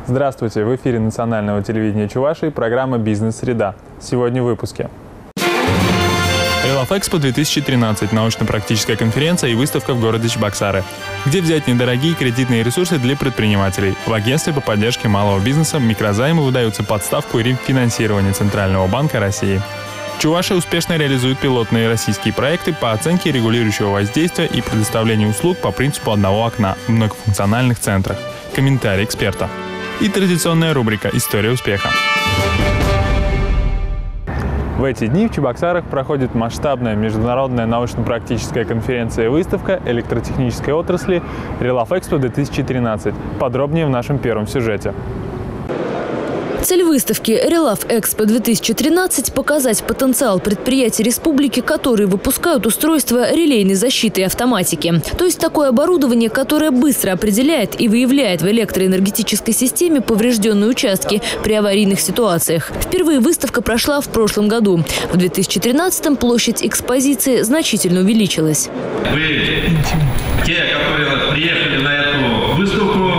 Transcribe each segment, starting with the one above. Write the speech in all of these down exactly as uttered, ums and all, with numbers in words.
Здравствуйте! В эфире национального телевидения Чувашии программа «Бизнес-среда». Сегодня в выпуске. Релаф-Экспо две тысячи тринадцать – научно-практическая конференция и выставка в городе Чебоксары. Где взять недорогие кредитные ресурсы для предпринимателей? В агентстве по поддержке малого бизнеса микрозаймы выдаются под ставку финансирования Центрального банка России. Чувашия успешно реализует пилотные российские проекты по оценке регулирующего воздействия и предоставлению услуг по принципу одного окна в многофункциональных центрах. Комментарий эксперта. И традиционная рубрика «История успеха». В эти дни в Чебоксарах проходит масштабная международная научно-практическая конференция и выставка электротехнической отрасли Релаф-Экспо две тысячи тринадцать. Подробнее в нашем первом сюжете. Цель выставки «Релаф-Экспо две тысячи тринадцать» – показать потенциал предприятий республики, которые выпускают устройства релейной защиты и автоматики. То есть такое оборудование, которое быстро определяет и выявляет в электроэнергетической системе поврежденные участки при аварийных ситуациях. Впервые выставка прошла в прошлом году. В две тысячи тринадцатом площадь экспозиции значительно увеличилась. Вы, те, которые приехали на эту выставку,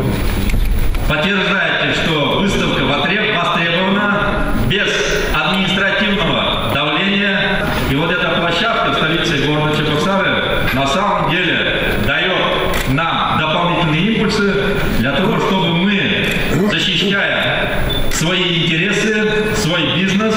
подтверждаете, что выставка востребована, без административного давления. И вот эта площадка в столице города Чебоксары на самом деле дает нам дополнительные импульсы для того, чтобы мы, защищая свои интересы, свой бизнес,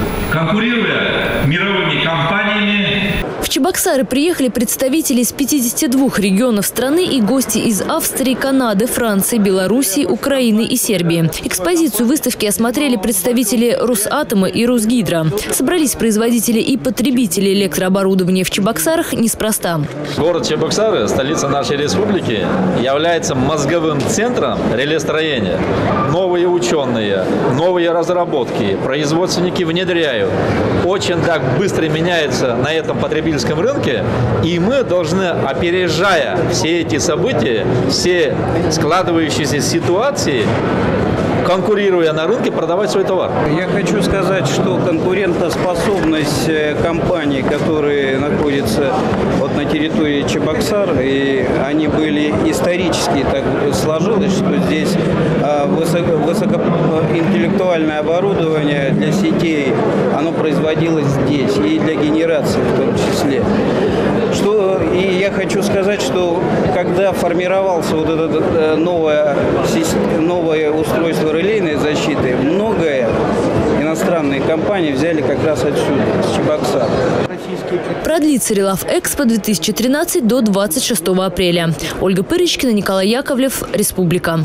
конкурируя мировыми компаниями. В Чебоксары приехали представители из пятидесяти двух регионов страны и гости из Австрии, Канады, Франции, Белоруссии, Украины и Сербии. Экспозицию выставки осмотрели представители Росатома и Росгидро. Собрались производители и потребители электрооборудования в Чебоксарах неспроста. Город Чебоксары, столица нашей республики, является мозговым центром релестроения. Новые ученые, новые разработки, производственники внедряют. Очень так быстро меняется на этом потребительском рынке, и мы должны, опережая все эти события, все складывающиеся ситуации, конкурируя на рынке, продавать свой товар. Я хочу сказать, что конкурентоспособность компаний, которые находятся вот на территории Чебоксар, и они были исторически, так сложилось, что здесь высоко, высокоинтеллектуальное оборудование для сетей, оно производилось здесь, и для генерации в том числе. Что, и я хочу сказать, что когда формировался вот это новое, новое устройство релейной защиты, многое иностранные компании взяли как раз отсюда, с Чебоксар. Продлится Релаф-Экспо две тысячи тринадцать до двадцать шестого апреля. Ольга Пырочкина, Николай Яковлев, Республика.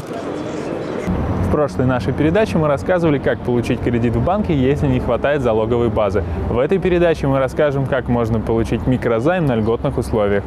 В прошлой нашей передаче мы рассказывали, как получить кредит в банке, если не хватает залоговой базы. В этой передаче мы расскажем, как можно получить микрозайм на льготных условиях.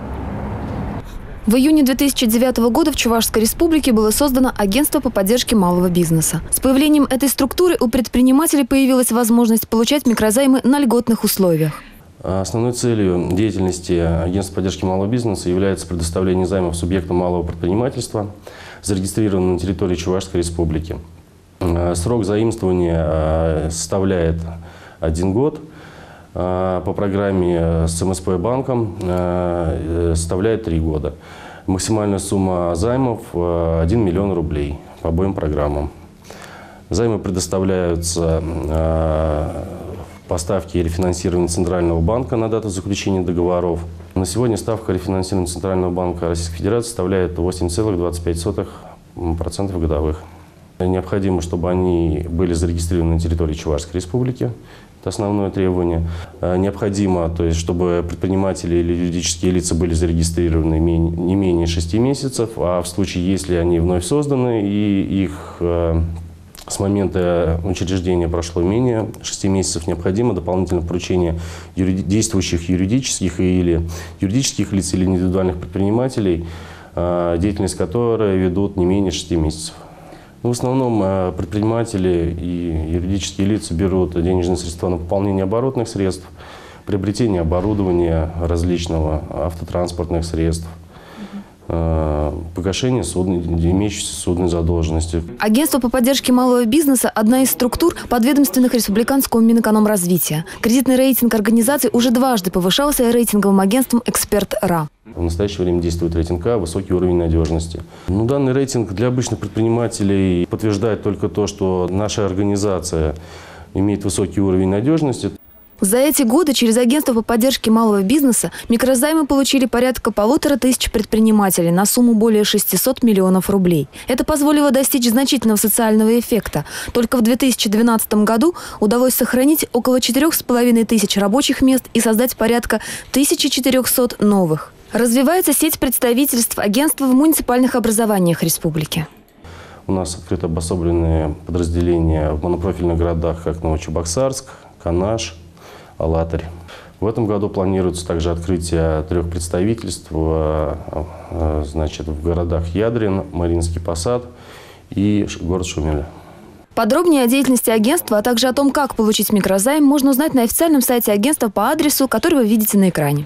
В июне две тысячи девятого года в Чувашской республике было создано агентство по поддержке малого бизнеса. С появлением этой структуры у предпринимателей появилась возможность получать микрозаймы на льготных условиях. Основной целью деятельности агентства поддержки малого бизнеса является предоставление займов субъектам малого предпринимательства, зарегистрированным на территории Чувашской республики. Срок заимствования составляет один год. По программе с эм эс пэ банком составляет три года. Максимальная сумма займов – один миллион рублей по обоим программам. Займы предоставляются по ставке рефинансирования Центрального банка на дату заключения договоров. На сегодня ставка рефинансирования Центрального банка Российской Федерации составляет восемь целых двадцать пять сотых процента годовых. Необходимо, чтобы они были зарегистрированы на территории Чувашской республики. Это основное требование. Необходимо, то есть, чтобы предприниматели или юридические лица были зарегистрированы не менее шести месяцев, а в случае, если они вновь созданы и их с момента учреждения прошло менее шести месяцев, необходимо дополнительное поручение юриди действующих юридических или юридических лиц или индивидуальных предпринимателей, деятельность которой ведут не менее шести месяцев. В основном предприниматели и юридические лица берут денежные средства на пополнение оборотных средств, приобретение оборудования различного, автотранспортных средств, погашение судной, имеющейся судной задолженности. Агентство по поддержке малого бизнеса – одна из структур подведомственных республиканского Минэкономразвития. Кредитный рейтинг организации уже дважды повышался рейтинговым агентством «Эксперт.РА». В настоящее время действует рейтинг А, высокий уровень надежности. Ну, данный рейтинг для обычных предпринимателей подтверждает только то, что наша организация имеет высокий уровень надежности. За эти годы через агентство по поддержке малого бизнеса микрозаймы получили порядка полутора тысяч предпринимателей на сумму более шестисот миллионов рублей. Это позволило достичь значительного социального эффекта. Только в две тысячи двенадцатом году удалось сохранить около четырёх с половиной тысяч рабочих мест и создать порядка тысячи четырёхсот новых. Развивается сеть представительств агентства в муниципальных образованиях республики. У нас открыты обособленные подразделения в монопрофильных городах, как Новочебоксарск, Канаш, Алатырь. В этом году планируется также открытие трех представительств значит, в городах Ядрин, Мариинский Посад и город Шумиль. Подробнее о деятельности агентства, а также о том, как получить микрозайм, можно узнать на официальном сайте агентства по адресу, который вы видите на экране.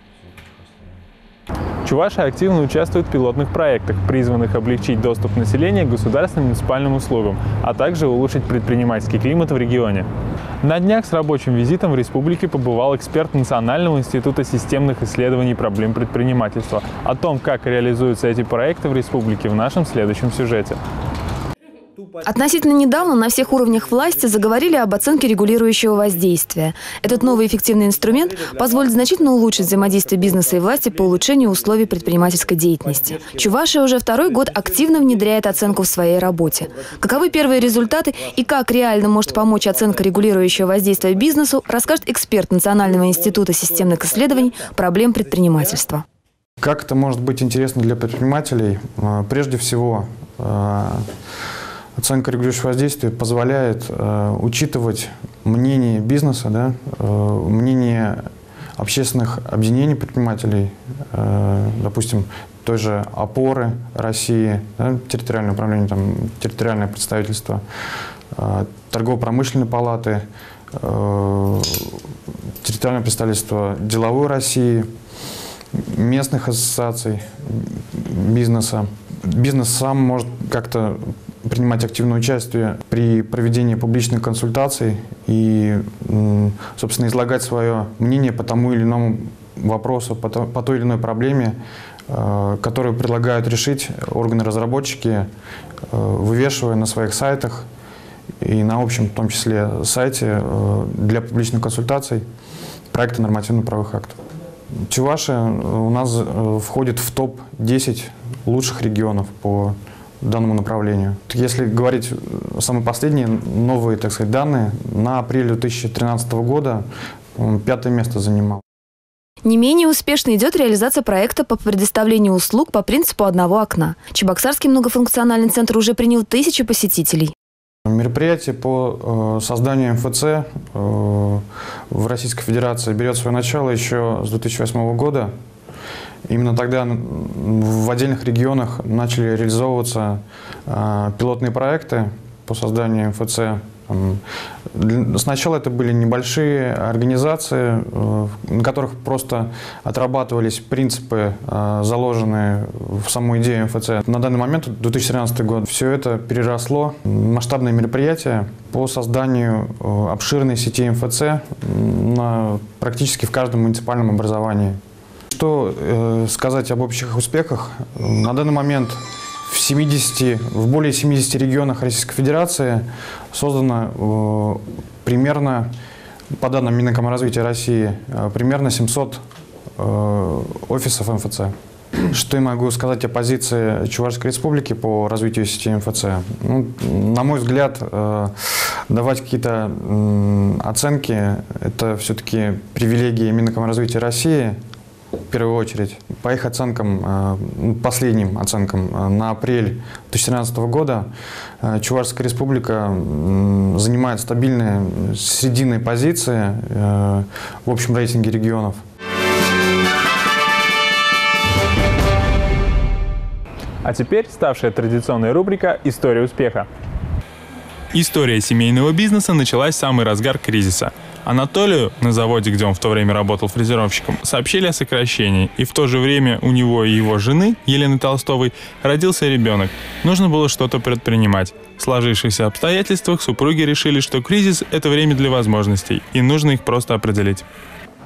Чувашия активно участвует в пилотных проектах, призванных облегчить доступ населения к государственным и муниципальным услугам, а также улучшить предпринимательский климат в регионе. На днях с рабочим визитом в республике побывал эксперт Национального института системных исследований проблем предпринимательства. О том, как реализуются эти проекты в республике, в нашем следующем сюжете. Относительно недавно на всех уровнях власти заговорили об оценке регулирующего воздействия. Этот новый эффективный инструмент позволит значительно улучшить взаимодействие бизнеса и власти по улучшению условий предпринимательской деятельности. Чувашия уже второй год активно внедряет оценку в своей работе. Каковы первые результаты и как реально может помочь оценка регулирующего воздействия бизнесу, расскажет эксперт Национального института системных исследований проблем предпринимательства. Как это может быть интересно для предпринимателей? Прежде всего, оценка регулирующего воздействия позволяет э, учитывать мнение бизнеса, да, э, мнение общественных объединений предпринимателей, э, допустим, той же «Опоры России», да, территориальное управление, там, территориальное представительство, э, торгово-промышленной палаты, э, территориальное представительство «Деловой России», местных ассоциаций бизнеса. Бизнес сам может как-то принимать активное участие при проведении публичных консультаций и, собственно, излагать свое мнение по тому или иному вопросу, по той или иной проблеме, которую предлагают решить органы-разработчики, вывешивая на своих сайтах и на общем, в том числе, сайте для публичных консультаций проекты нормативно-правовых актов. Чувашия у нас входит в топ десять лучших регионов по данному направлению. Если говорить самые последние новые, так сказать, данные, на апрель две тысячи тринадцатого года пятое место занимал. Не менее успешно идет реализация проекта по предоставлению услуг по принципу одного окна. Чебоксарский многофункциональный центр уже принял тысячи посетителей. Мероприятие по созданию эм эф цэ в Российской Федерации берет свое начало еще с две тысячи восьмого года. Именно тогда в отдельных регионах начали реализовываться пилотные проекты по созданию эм эф цэ. Сначала это были небольшие организации, на которых просто отрабатывались принципы, заложенные в саму идею эм эф цэ. На данный момент, две тысячи тринадцатый год, все это переросло в масштабные мероприятия по созданию обширной сети эм эф цэ на, практически в каждом муниципальном образовании. Что э, сказать об общих успехах? На данный момент в, семидесяти, в более семидесяти регионах Российской Федерации создано э, примерно, по данным Минэкономразвития России, э, примерно семьсот э, офисов эм эф цэ. Что я могу сказать о позиции Чувашской Республики по развитию сети эм эф цэ? Ну, на мой взгляд, э, давать какие-то э, оценки – это все-таки привилегии Минэкономразвития России. В первую очередь, по их оценкам, последним оценкам, на апрель две тысячи тринадцатого года Чувашская Республика занимает стабильные срединные позиции в общем рейтинге регионов. А теперь ставшая традиционной рубрика «История успеха». История семейного бизнеса началась в самый разгар кризиса. Анатолию, на заводе, где он в то время работал фрезеровщиком, сообщили о сокращении, и в то же время у него и его жены, Елены Толстовой, родился ребенок. Нужно было что-то предпринимать. В сложившихся обстоятельствах супруги решили, что кризис – это время для возможностей, и нужно их просто определить.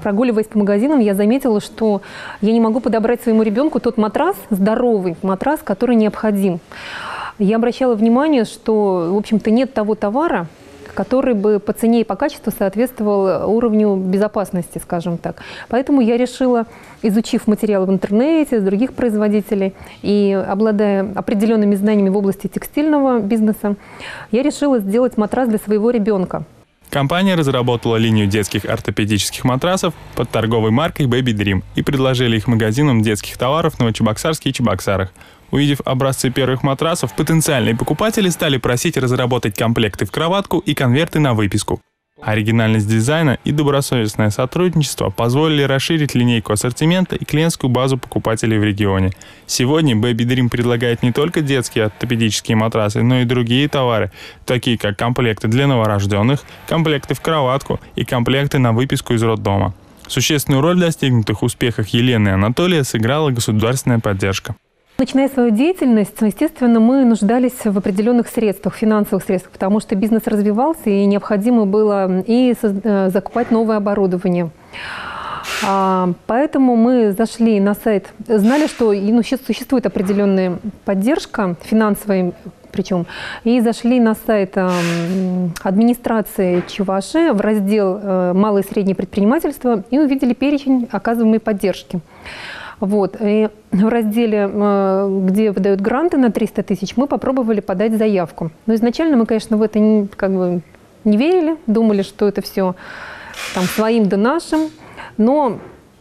прогуливаясь по магазинам, я заметила, что я не могу подобрать своему ребенку тот матрас, здоровый матрас, который необходим. Я обращала внимание, что, в общем-то, нет того товара, который бы по цене и по качеству соответствовал уровню безопасности, скажем так. Поэтому я решила, изучив материалы в интернете, с других производителей и обладая определенными знаниями в области текстильного бизнеса, я решила сделать матрас для своего ребенка. Компания разработала линию детских ортопедических матрасов под торговой маркой Baby Dream и предложили их магазинам детских товаров в Новочебоксарске и Чебоксарах. Увидев образцы первых матрасов, потенциальные покупатели стали просить разработать комплекты в кроватку и конверты на выписку. Оригинальность дизайна и добросовестное сотрудничество позволили расширить линейку ассортимента и клиентскую базу покупателей в регионе. Сегодня Baby Dream предлагает не только детские ортопедические матрасы, но и другие товары, такие как комплекты для новорожденных, комплекты в кроватку и комплекты на выписку из роддома. Существенную роль в достигнутых успехах Елены и Анатолия сыграла государственная поддержка. Начиная свою деятельность, естественно, мы нуждались в определенных средствах, финансовых средствах, потому что бизнес развивался, и необходимо было и закупать новое оборудование. Поэтому мы зашли на сайт, знали, что ну, существует определенная поддержка финансовая, причем, и зашли на сайт администрации Чувашии в раздел «Малое и среднее предпринимательство» и увидели перечень оказываемой поддержки. Вот. И в разделе, где выдают гранты на триста тысяч, мы попробовали подать заявку. Но изначально мы, конечно, в это не, как бы, не верили, думали, что это все там, своим да нашим. Но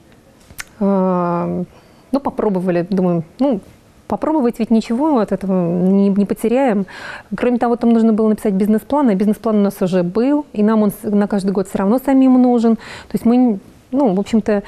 э, ну, попробовали, думаем, ну, попробовать ведь ничего от этого не, не потеряем. Кроме того, там нужно было написать бизнес-план, а бизнес-план у нас уже был, и нам он на каждый год все равно самим нужен. То есть мы, ну, в общем-то,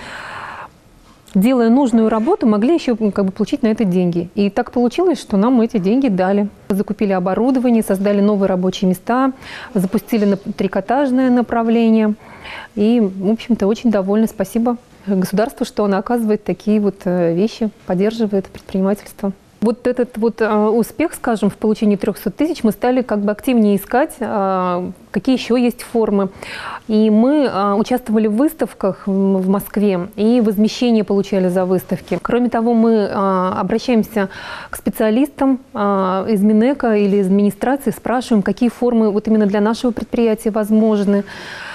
делая нужную работу, могли еще как бы получить на это деньги. И так получилось, что нам эти деньги дали. Закупили оборудование, создали новые рабочие места, запустили на трикотажное направление. И, в общем-то, очень довольны. Спасибо государству, что оно оказывает такие вот вещи, поддерживает предпринимательство. Вот этот вот э, успех, скажем, в получении трёхсот тысяч, мы стали как бы активнее искать, э, какие еще есть формы. И мы э, участвовали в выставках в, в Москве и возмещение получали за выставки. Кроме того, мы э, обращаемся к специалистам э, из Минэко или из администрации, спрашиваем, какие формы вот именно для нашего предприятия возможны.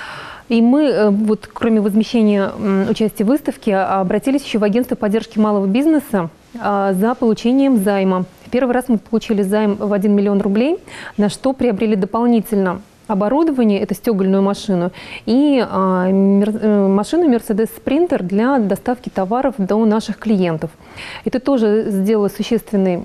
И мы, вот, кроме возмещения участия в выставке, обратились еще в агентство поддержки малого бизнеса за получением займа. Первый раз мы получили займ в один миллион рублей, на что приобрели дополнительно оборудование, это стегольную машину, и а, мер, машину Mercedes Sprinter для доставки товаров до наших клиентов. Это тоже сделало существенный,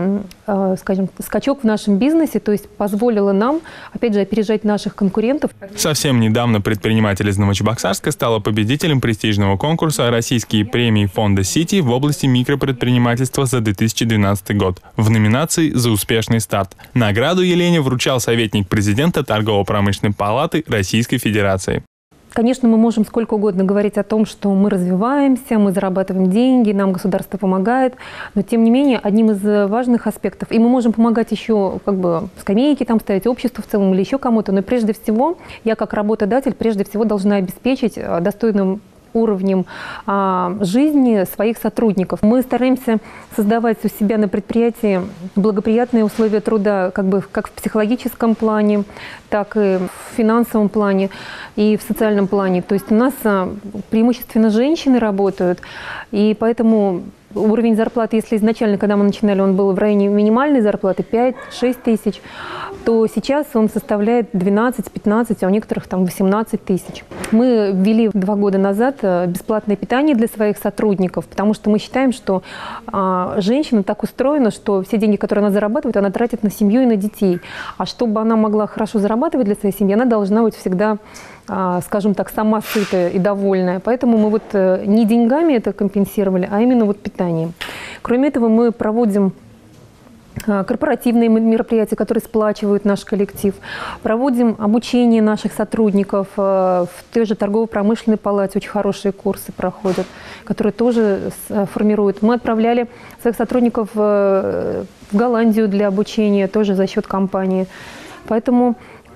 а, скажем, скачок в нашем бизнесе, то есть позволило нам, опять же, опережать наших конкурентов. Совсем недавно предприниматель из Новочебоксарска стала победителем престижного конкурса «Российские премии фонда Сити» в области микропредпринимательства за две тысячи двенадцатый год в номинации «За успешный старт». Награду Елене вручал советник президента Торгово-промышленной палаты Российской Федерации. Конечно, мы можем сколько угодно говорить о том, что мы развиваемся, мы зарабатываем деньги, нам государство помогает, но тем не менее одним из важных аспектов, и мы можем помогать еще как бы скамейки там ставить, обществу в целом или еще кому-то, но прежде всего я как работодатель прежде всего должна обеспечить достойным уровнем а, жизни своих сотрудников. Мы стараемся создавать у себя на предприятии благоприятные условия труда, как бы как в психологическом плане, так и в финансовом плане и в социальном плане. То есть у нас а, преимущественно женщины работают, и поэтому уровень зарплаты, если изначально, когда мы начинали, он был в районе минимальной зарплаты пять-шесть тысяч, то сейчас он составляет двенадцать-пятнадцать, а у некоторых там восемнадцать тысяч. Мы ввели два года назад бесплатное питание для своих сотрудников, потому что мы считаем, что а, женщина так устроена, что все деньги, которые она зарабатывает, она тратит на семью и на детей. А чтобы она могла хорошо зарабатывать для своей семьи, она должна быть всегда, скажем так, сама сытая и довольная. Поэтому мы вот не деньгами это компенсировали, а именно вот питанием. Кроме этого, мы проводим корпоративные мероприятия, которые сплачивают наш коллектив. Проводим обучение наших сотрудников. В той же торгово-промышленной палате очень хорошие курсы проходят, которые тоже формируют. Мы отправляли своих сотрудников в Голландию для обучения, тоже за счет компании. Поэтому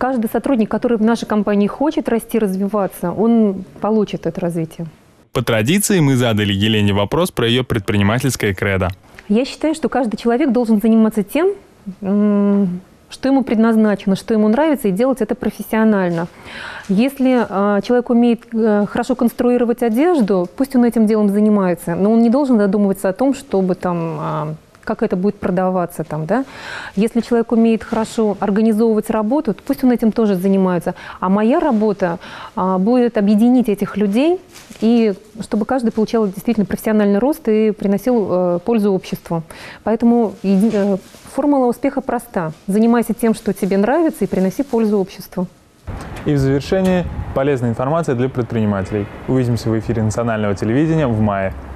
каждый сотрудник, который в нашей компании хочет расти, развиваться, он получит это развитие. По традиции мы задали Елене вопрос про ее предпринимательское кредо. Я считаю, что каждый человек должен заниматься тем, что ему предназначено, что ему нравится, и делать это профессионально. Если э, человек умеет э, хорошо конструировать одежду, пусть он этим делом занимается, но он не должен задумываться о том, чтобы там, э, как это будет продаваться. Там, да? Если человек умеет хорошо организовывать работу, то пусть он этим тоже занимается. А моя работа э, будет объединить этих людей, и чтобы каждый получал действительно профессиональный рост и приносил э, пользу обществу. Поэтому э, формула успеха проста. Занимайся тем, что тебе нравится, и приноси пользу обществу. И в завершении полезная информация для предпринимателей. Увидимся в эфире национального телевидения в мае.